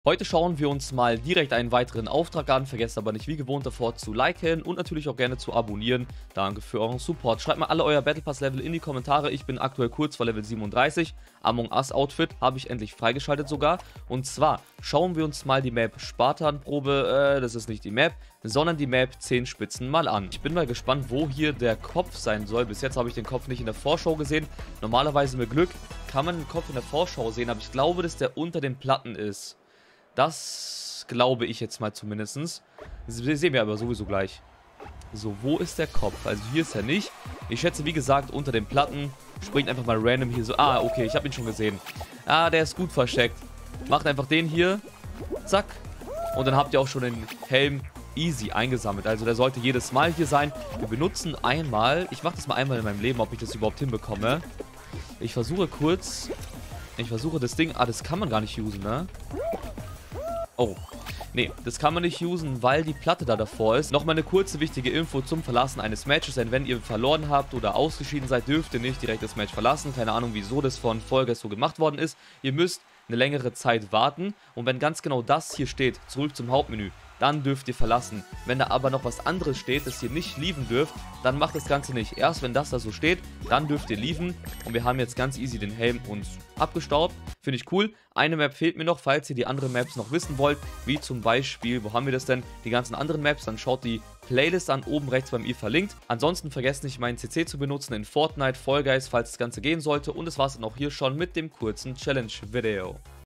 Heute schauen wir uns mal direkt einen weiteren Auftrag an, vergesst aber nicht wie gewohnt davor zu liken und natürlich auch gerne zu abonnieren. Danke für euren Support. Schreibt mal alle euer Battle Pass Level in die Kommentare. Ich bin aktuell kurz vor Level 37. Among Us Outfit habe ich endlich freigeschaltet sogar. Und zwar schauen wir uns mal die Map Spartan-Probe, das ist nicht die Map, sondern die Map 10 Spitzen mal an. Ich bin mal gespannt, wo hier der Kopf sein soll. Bis jetzt habe ich den Kopf nicht in der Vorschau gesehen. Normalerweise mit Glück kann man den Kopf in der Vorschau sehen, aber ich glaube, dass der unter den Platten ist. Das glaube ich jetzt mal zumindest. Das sehen wir aber sowieso gleich. So, wo ist der Kopf? Also hier ist er nicht. Ich schätze, wie gesagt, unter den Platten. Springt einfach mal random hier so. Ah, okay, ich habe ihn schon gesehen. Ah, der ist gut versteckt. Macht einfach den hier. Zack. Und dann habt ihr auch schon den Helm easy eingesammelt. Also der sollte jedes Mal hier sein. Wir benutzen einmal. Ich mache das mal einmal in meinem Leben, ob ich das überhaupt hinbekomme. Ich versuche kurz. Ich versuche das Ding. Ah, das kann man gar nicht usen, ne? Oh, nee, das kann man nicht usen, weil die Platte da davor ist. Nochmal eine kurze wichtige Info zum Verlassen eines Matches, denn wenn ihr verloren habt oder ausgeschieden seid, dürft ihr nicht direkt das Match verlassen. Keine Ahnung, wieso das von Vollgas so gemacht worden ist. Ihr müsst eine längere Zeit warten und wenn ganz genau das hier steht, zurück zum Hauptmenü, dann dürft ihr verlassen. Wenn da aber noch was anderes steht, das ihr nicht leaven dürft, dann macht das Ganze nicht. Erst wenn das da so steht, dann dürft ihr leaven. Und wir haben jetzt ganz easy den Helm uns abgestaubt. Finde ich cool. Eine Map fehlt mir noch, falls ihr die anderen Maps noch wissen wollt. Wie zum Beispiel, wo haben wir das denn? Die ganzen anderen Maps, dann schaut die Playlist an, oben rechts bei mir verlinkt. Ansonsten vergesst nicht, meinen CC zu benutzen in Fortnite, Fall Guys, falls das Ganze gehen sollte. Und das war es dann auch hier schon mit dem kurzen Challenge-Video.